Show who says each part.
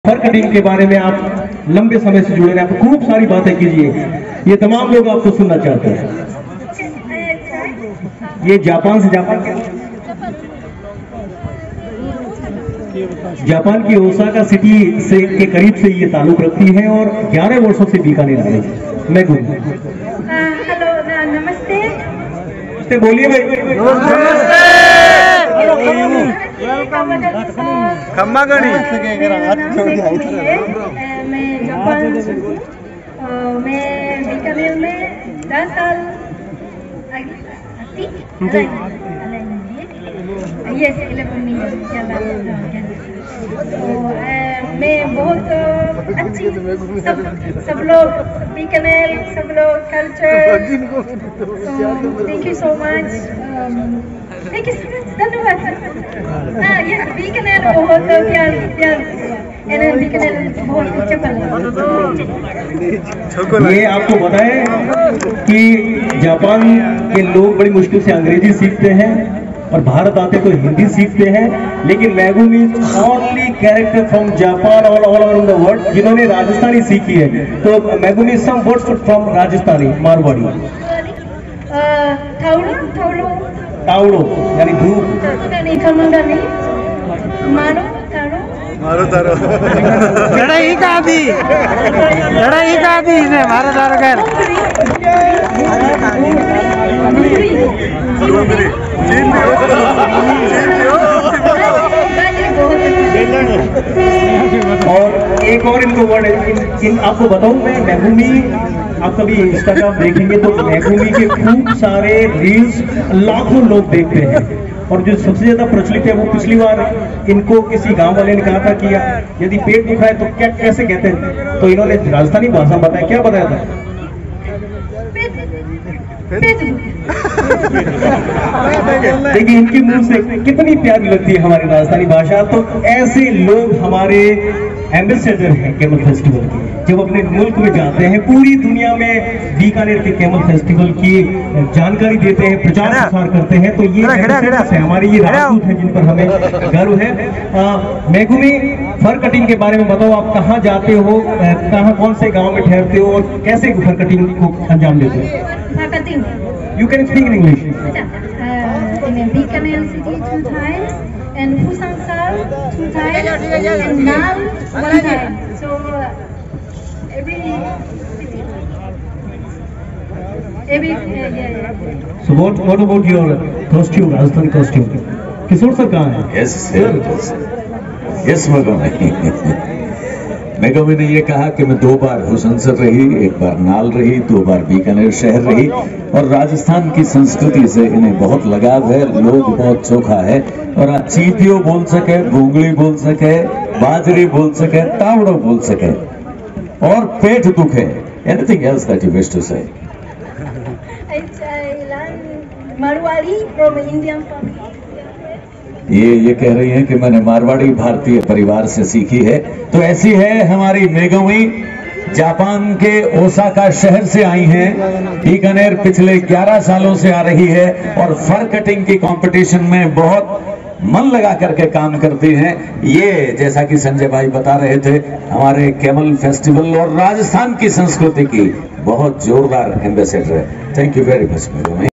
Speaker 1: फर cutting के बारे में आप लंबे समय से जुड़े हैं, आप खूब सारी बातें कीजिए, ये तमाम लोग आपको सुनना चाहते हैं। ये जापान की ओसाका सिटी से के करीब से ये ताल्लुक रखती है और 11 वर्षों से बीकानेर आ रही है। मैं
Speaker 2: हेलो, नमस्ते।
Speaker 1: बोलिए भाई।
Speaker 3: खम्मा गणी
Speaker 2: मैं जापान मैं बीकानेर में 10 साल यस 11 मैं बहुत अच्छी सब लोग बीकानेर सब लोग culture thank you so much धन्यवाद। यस बीकानेर बहुत प्यार बीकानेर बहुत
Speaker 1: ये आपको बताएं कि जापान के लोग बड़ी मुश्किल से अंग्रेजी सीखते हैं और भारत आते तो हिंदी सीखते हैं, लेकिन Megumi only character from Japan all over the world जिन्होंने राजस्थानी सीखी है। तो Megumi some words from Rajasthani Marwari. तावड़ो यानी धूप,
Speaker 3: मारो तारो
Speaker 4: लड़ाई का दी ने मारो तारो कर
Speaker 1: और एक और इनको वर्ड आपको बताऊं मैं, मेगुमी आप कभी इंस्टाग्राम देखेंगे तो मेगुमी के खूब सारे रील्स लाखों लोग देखते हैं और जो सबसे ज्यादा प्रचलित है वो पिछली बार इनको किसी गांव वाले ने कहा था कि यदि पेट दुख रहा है तो क्या कैसे कहते हैं, तो इन्होंने राजस्थानी भाषा में बताया। क्या बताया था? देखिए इनकी मुंह से कितनी प्यारी लगती है हमारी राजस्थानी भाषा। तो ऐसे लोग हमारे एम्बेसडर हैं केमल फेस्टिवल के, जब अपने मुल्क में जाते हैं पूरी दुनिया में बीकानेर के केमल फेस्टिवल की जानकारी देते हैं, प्रचार प्रसार करते हैं। तो ये हमारे ये राजदूत हैं जिन पर हमें गर्व है। मेगुमी फर कटिंग के बारे में बताओ, आप कहाँ जाते हो, कहाँ कौन से गांव में ठहरते हो और कैसे फर कटिंग को अंजाम देते हो? You can speak in English.
Speaker 2: In Bikaner city 2 times and Busansar 2 times and Nal 1 time. So every
Speaker 1: So what about your costume, Rajasthan costume? Kishore sir कहाँ है?
Speaker 5: Yes, मेगुमी ने ये कहा कि मैं 2 बार हुसनसर रही, 1 बार नाल रही, 2 बार बीकानेर शहर रही और राजस्थान की संस्कृति से इन्हें बहुत लगाव है। लोग बहुत चोखा है और आप चीपियो बोल सके, भूंगली बोल सके, बाजरी बोल सके, तावड़ो बोल सके और पेट दुखे। Anything else that you wish to say?
Speaker 2: I learn Marwari from Indian family.
Speaker 5: ये कह रही हैं कि मैंने मारवाड़ी भारतीय परिवार से सीखी है। तो ऐसी है हमारी मेगुमी, जापान के ओसाका शहर से आई हैं, बीकानेर पिछले 11 सालों से आ रही है और फर कटिंग की कंपटीशन में बहुत मन लगा करके काम करती हैं। ये जैसा कि संजय भाई बता रहे थे, हमारे केमल फेस्टिवल और राजस्थान की संस्कृति की बहुत जोरदार एम्बेसडर है। Thank you very much Megumi.